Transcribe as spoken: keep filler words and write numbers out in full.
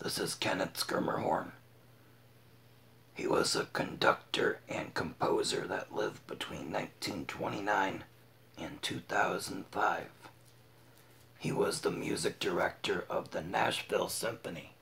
This is Kenneth Schermerhorn. He was a conductor and composer that lived between nineteen twenty-nine and two thousand five. He was the music director of the Nashville Symphony.